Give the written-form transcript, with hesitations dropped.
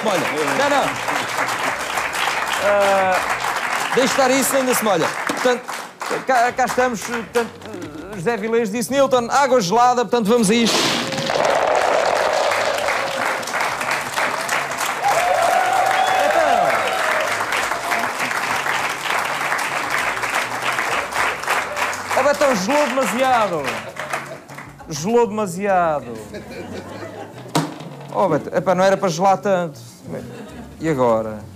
molha. Não. Deixe estar isso, ainda se molha. Portanto, cá estamos. Portanto, José Vilês disse, Newton, água gelada, portanto, vamos a isto. Então gelou demasiado. Gelou demasiado. Oh, Beto, epá, não era para gelar tanto. E agora?